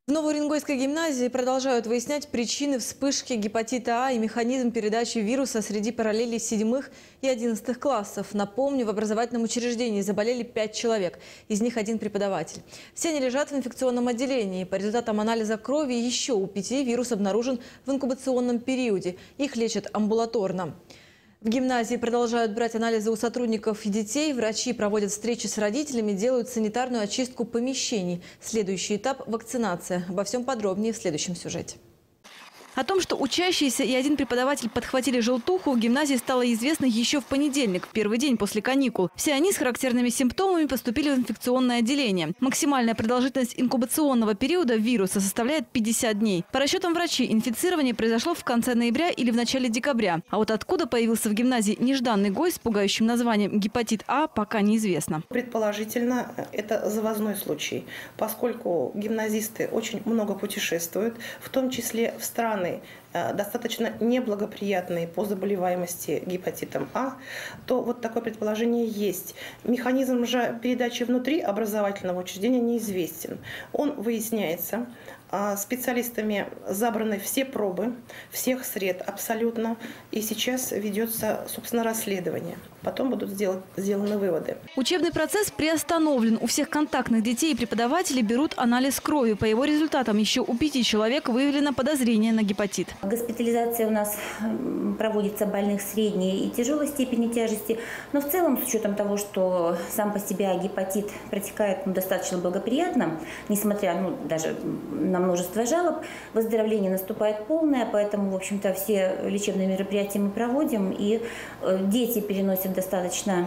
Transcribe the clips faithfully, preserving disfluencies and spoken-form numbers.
В Новоуренгойской гимназии продолжают выяснять причины вспышки гепатита А и механизм передачи вируса среди параллелей седьмых и одиннадцатых классов. Напомню, в образовательном учреждении заболели пять человек, из них один преподаватель. Все они лежат в инфекционном отделении. По результатам анализа крови еще у пяти вирус обнаружен в инкубационном периоде. Их лечат амбулаторно. В гимназии продолжают брать анализы у сотрудников и детей. Врачи проводят встречи с родителями, делают санитарную очистку помещений. Следующий этап – вакцинация. Обо всем подробнее в следующем сюжете. О том, что учащиеся и один преподаватель подхватили желтуху, в гимназии стало известно еще в понедельник, в первый день после каникул. Все они с характерными симптомами поступили в инфекционное отделение. Максимальная продолжительность инкубационного периода вируса составляет пятьдесят дней. По расчетам врачей, инфицирование произошло в конце ноября или в начале декабря. А вот откуда появился в гимназии нежданный гость с пугающим названием гепатит А, пока неизвестно. Предположительно, это завозной случай, поскольку гимназисты очень много путешествуют, в том числе в страны, достаточно неблагоприятные по заболеваемости гепатитом А, то вот такое предположение есть. Механизм же передачи внутри образовательного учреждения неизвестен. Он выясняется. Специалистами забраны все пробы, всех сред абсолютно. И сейчас ведется, собственно, расследование. Потом будут сделать, сделаны выводы. Учебный процесс приостановлен. У всех контактных детей и преподавателей берут анализ крови. По его результатам еще у пяти человек выявлено подозрение на гепатит. Госпитализация у нас проводится больных средней и тяжелой степени тяжести. Но в целом, с учетом того, что сам по себе гепатит протекает ну, достаточно благоприятно, несмотря ну, даже на множество жалоб, выздоровление наступает полное, поэтому, в общем-то, все лечебные мероприятия мы проводим, и дети переносят достаточно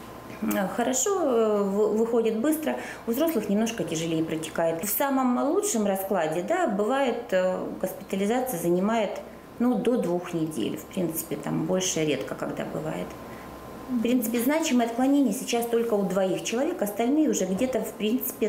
хорошо, выходит быстро, у взрослых немножко тяжелее протекает. В самом лучшем раскладе, да, бывает, госпитализация занимает ну, до двух недель, в принципе, там больше редко когда бывает. В принципе, значимое отклонение сейчас только у двоих человек, остальные уже где-то, в принципе,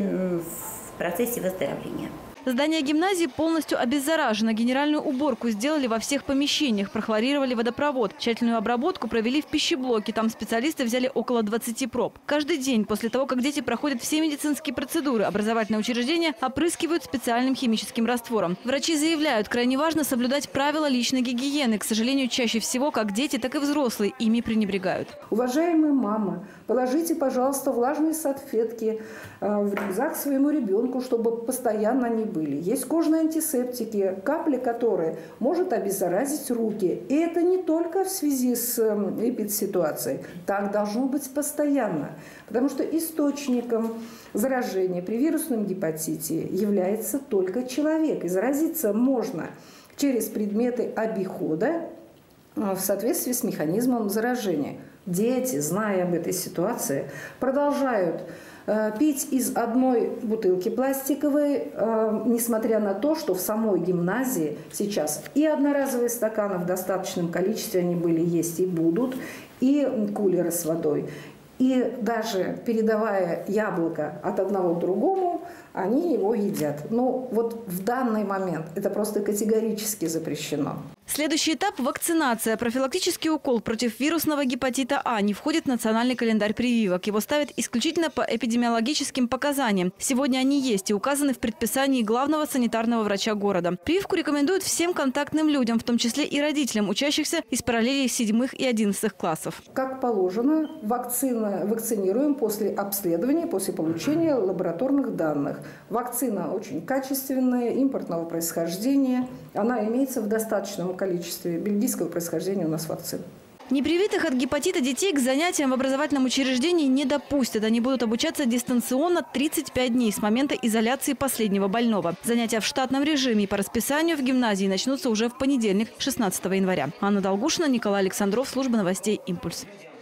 в процессе выздоровления. Здание гимназии полностью обеззаражено. Генеральную уборку сделали во всех помещениях, прохлорировали водопровод. Тщательную обработку провели в пищеблоке. Там специалисты взяли около двадцати проб. Каждый день после того, как дети проходят все медицинские процедуры, образовательные учреждения опрыскивают специальным химическим раствором. Врачи заявляют, крайне важно соблюдать правила личной гигиены. К сожалению, чаще всего как дети, так и взрослые ими пренебрегают. Уважаемые мамы, положите, пожалуйста, влажные салфетки в рюкзак своему ребенку, чтобы постоянно они были. Есть кожные антисептики, капли которые может обеззаразить руки. И это не только в связи с эпидситуацией. Так должно быть постоянно. Потому что источником заражения при вирусном гепатите является только человек. И заразиться можно через предметы обихода в соответствии с механизмом заражения. Дети, зная об этой ситуации, продолжают пить из одной бутылки пластиковой, несмотря на то, что в самой гимназии сейчас и одноразовые стаканы в достаточном количестве они были, есть и будут, и кулеры с водой. И даже передавая яблоко от одного к другому, они его едят. Но вот в данный момент это просто категорически запрещено. Следующий этап – вакцинация. Профилактический укол против вирусного гепатита А не входит в национальный календарь прививок. Его ставят исключительно по эпидемиологическим показаниям. Сегодня они есть и указаны в предписании главного санитарного врача города. Прививку рекомендуют всем контактным людям, в том числе и родителям, учащихся из параллелей седьмых и одиннадцатых классов. Как положено, вакцина, вакцинируем после обследования, после получения лабораторных данных. Вакцина очень качественная, импортного происхождения. Она имеется в достаточном количестве. Бельгийского происхождения у нас вакцин. Непривитых от гепатита детей к занятиям в образовательном учреждении не допустят. Они будут обучаться дистанционно тридцать пять дней с момента изоляции последнего больного. Занятия в штатном режиме и по расписанию в гимназии начнутся уже в понедельник, шестнадцатого января. Анна Долгушина, Николай Александров, служба новостей «Импульс».